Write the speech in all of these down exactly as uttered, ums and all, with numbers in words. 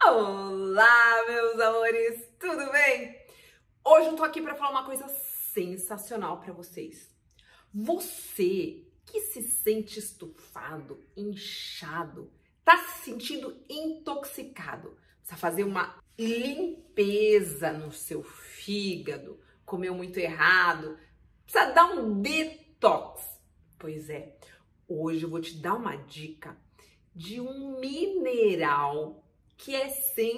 Olá, meus amores, tudo bem? Hoje eu tô aqui para falar uma coisa sensacional para vocês. Você que se sente estufado, inchado, tá se sentindo intoxicado, precisa fazer uma limpeza no seu fígado, comeu muito errado, precisa dar um detox. Pois é, hoje eu vou te dar uma dica de um mineral que é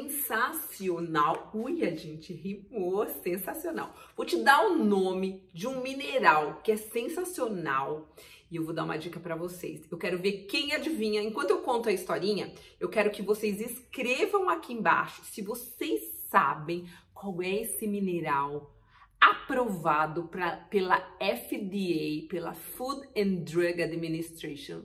sensacional. Ui, a gente rimou, sensacional. Vou te dar o nome de um mineral que é sensacional e eu vou dar uma dica para vocês. Eu quero ver quem adivinha. Enquanto eu conto a historinha, eu quero que vocês escrevam aqui embaixo se vocês sabem qual é esse mineral aprovado pra, pela F D A, pela Food and Drug Administration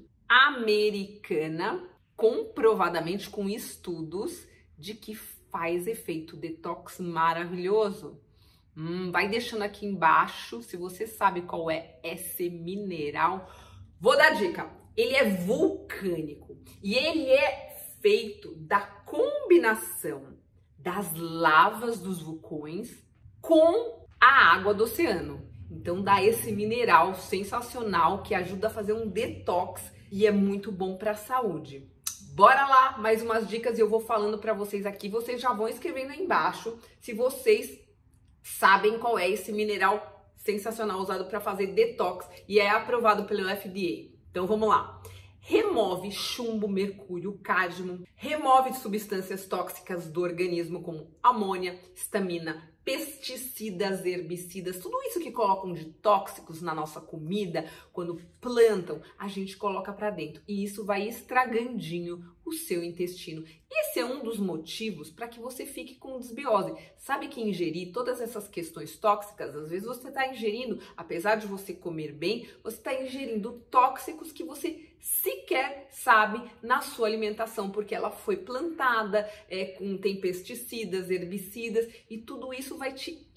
americana, comprovadamente com estudos de que faz efeito detox maravilhoso. Hum, vai deixando aqui embaixo se você sabe qual é esse mineral. Vou dar dica. Ele é vulcânico e ele é feito da combinação das lavas dos vulcões com a água do oceano. Então dá esse mineral sensacional que ajuda a fazer um detox e é muito bom para a saúde. Bora lá, mais umas dicas e eu vou falando para vocês aqui. Vocês já vão escrevendo aí embaixo se vocês sabem qual é esse mineral sensacional usado para fazer detox e é aprovado pelo F D A. Então vamos lá. Remove chumbo, mercúrio, cádmio, remove substâncias tóxicas do organismo como amônia, histamina, pesticidas, herbicidas, tudo isso que colocam de tóxicos na nossa comida, quando plantam, a gente coloca para dentro e isso vai estragandinho o seu intestino. Esse é um dos motivos para que você fique com desbiose. Sabe que ingerir todas essas questões tóxicas, às vezes você está ingerindo, apesar de você comer bem, você está ingerindo tóxicos que você sequer sabe na sua alimentação, porque ela foi plantada, é, com, tem pesticidas, herbicidas e tudo isso vai te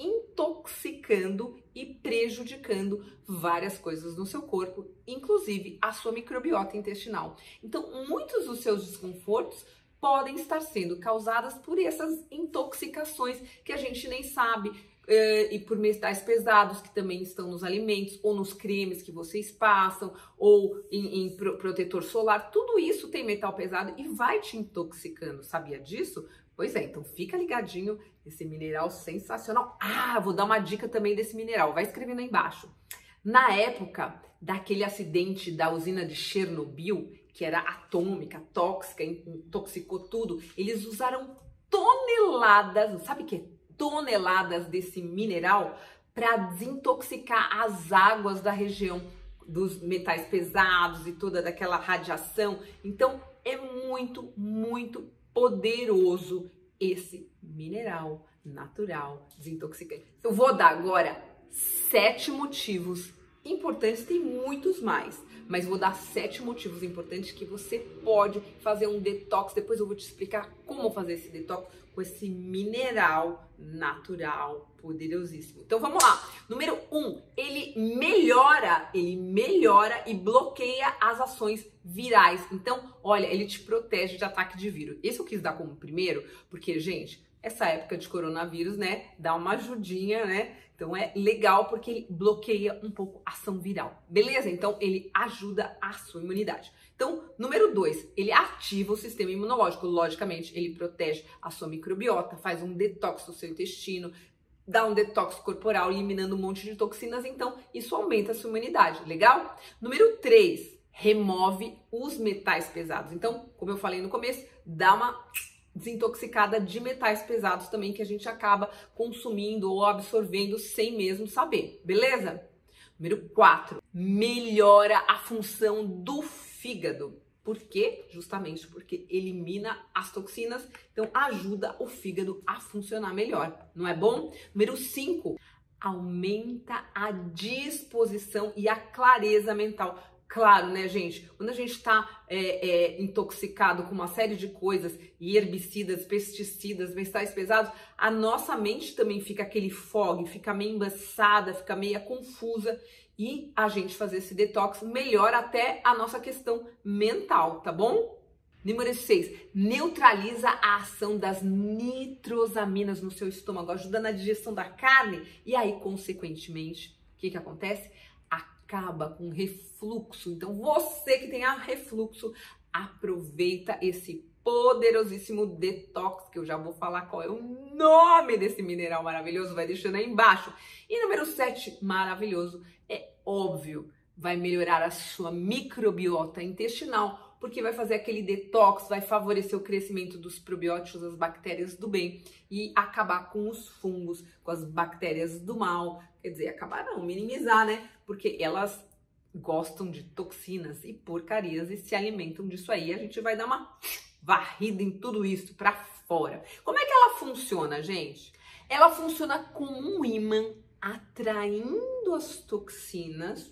intoxicando e prejudicando várias coisas no seu corpo, inclusive a sua microbiota intestinal. Então, muitos dos seus desconfortos podem estar sendo causadas por essas intoxicações que a gente nem sabe, uh, e por metais pesados que também estão nos alimentos ou nos cremes que vocês passam ou em, em protetor solar. Tudo isso tem metal pesado e vai te intoxicando. Sabia disso? Pois é, então fica ligadinho, esse mineral sensacional. Ah, vou dar uma dica também desse mineral, vai escrevendo aí embaixo. Na época daquele acidente da usina de Chernobyl, que era atômica, tóxica, intoxicou tudo, eles usaram toneladas, sabe o que é? Toneladas desse mineral para desintoxicar as águas da região dos metais pesados e toda daquela radiação. Então é muito, muito poderoso esse mineral natural desintoxicante. Eu vou dar agora sete motivos importantes, tem muitos mais, mas vou dar sete motivos importantes que você pode fazer um detox. Depois eu vou te explicar como fazer esse detox com esse mineral natural poderosíssimo. Então vamos lá. Número um, ele melhora, ele melhora e bloqueia as ações virais. Então, olha, ele te protege de ataque de vírus. Esse eu quis dar como primeiro, porque, gente, essa época de coronavírus, né, dá uma ajudinha, né? Então é legal porque ele bloqueia um pouco a ação viral, beleza? Então ele ajuda a sua imunidade. Então, número dois, ele ativa o sistema imunológico. Logicamente, ele protege a sua microbiota, faz um detox do seu intestino, dá um detox corporal, eliminando um monte de toxinas. Então, isso aumenta a sua imunidade, legal? Número três, remove os metais pesados. Então, como eu falei no começo, dá uma desintoxicada de metais pesados também que a gente acaba consumindo ou absorvendo sem mesmo saber, beleza? Número quatro, melhora a função do fígado. Por quê? Justamente porque elimina as toxinas, então ajuda o fígado a funcionar melhor, não é bom? Número cinco, aumenta a disposição e a clareza mental. Claro, né, gente? Quando a gente está é, é, intoxicado com uma série de coisas, e herbicidas, pesticidas, metais pesados, a nossa mente também fica aquele fog, fica meio embaçada, fica meio confusa. E a gente fazer esse detox melhora até a nossa questão mental, tá bom? Número seis, neutraliza a ação das nitrosaminas no seu estômago, ajuda na digestão da carne e aí, consequentemente, o que que acontece? Acaba com refluxo. Então, você que tem refluxo, aproveita esse poderosíssimo detox, que eu já vou falar qual é o nome desse mineral maravilhoso, vai deixando aí embaixo. E número sete, maravilhoso, é óbvio, vai melhorar a sua microbiota intestinal, porque vai fazer aquele detox, vai favorecer o crescimento dos probióticos, das bactérias do bem e acabar com os fungos, com as bactérias do mal. Quer dizer, acabar não, minimizar, né? Porque elas gostam de toxinas e porcarias e se alimentam disso aí. A gente vai dar uma varrida em tudo isso pra fora. Como é que ela funciona, gente? Ela funciona como um ímã, atraindo as toxinas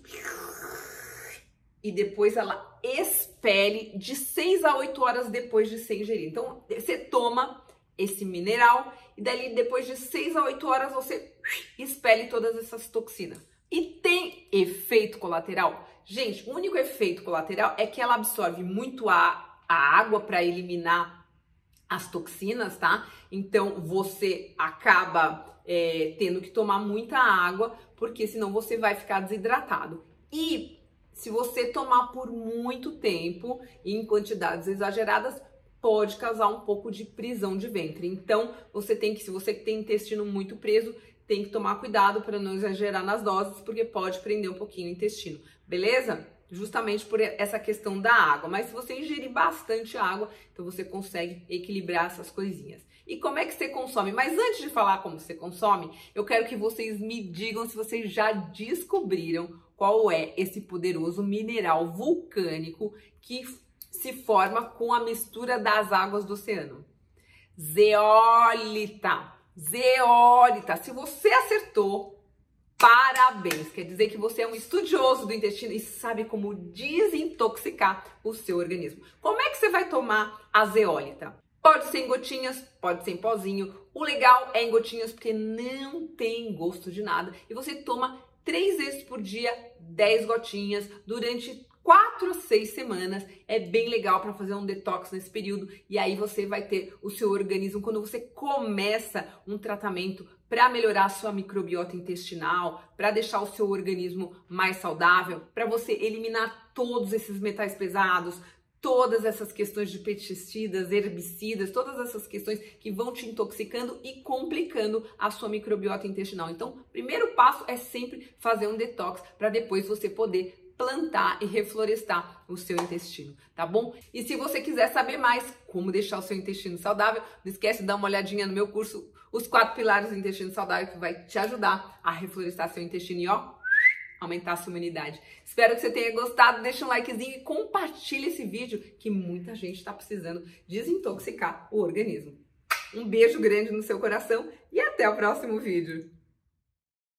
e depois ela expele de seis a oito horas depois de ser ingerida. Então, você toma esse mineral e daí depois de seis a oito horas você expele todas essas toxinas. E tem efeito colateral? Gente, o único efeito colateral é que ela absorve muito a, a água para eliminar as toxinas, tá? Então, você acaba é, tendo que tomar muita água, porque senão você vai ficar desidratado. E se você tomar por muito tempo, em quantidades exageradas, pode causar um pouco de prisão de ventre. Então, você tem que, se você tem intestino muito preso, tem que tomar cuidado para não exagerar nas doses, porque pode prender um pouquinho o intestino, beleza? Justamente por essa questão da água. Mas se você ingerir bastante água, então você consegue equilibrar essas coisinhas. E como é que você consome? Mas antes de falar como você consome, eu quero que vocês me digam se vocês já descobriram qual é esse poderoso mineral vulcânico que se forma com a mistura das águas do oceano. Zeólita. Zeólita. Se você acertou, parabéns. Quer dizer que você é um estudioso do intestino e sabe como desintoxicar o seu organismo. Como é que você vai tomar a zeólita? Pode ser em gotinhas, pode ser em pozinho. O legal é em gotinhas porque não tem gosto de nada. E você toma três vezes por dia, dez gotinhas, durante quatro a seis semanas. É bem legal para fazer um detox nesse período. E aí você vai ter o seu organismo, quando você começa um tratamento para melhorar a sua microbiota intestinal, para deixar o seu organismo mais saudável, para você eliminar todos esses metais pesados, todas essas questões de pesticidas, herbicidas, todas essas questões que vão te intoxicando e complicando a sua microbiota intestinal. Então, o primeiro passo é sempre fazer um detox para depois você poder plantar e reflorestar o seu intestino, tá bom? E se você quiser saber mais como deixar o seu intestino saudável, não esquece de dar uma olhadinha no meu curso Os Quatro Pilares do Intestino Saudável, que vai te ajudar a reflorestar seu intestino e ó, aumentar a sua imunidade. Espero que você tenha gostado, deixa um likezinho e compartilha esse vídeo que muita gente está precisando desintoxicar o organismo. Um beijo grande no seu coração e até o próximo vídeo.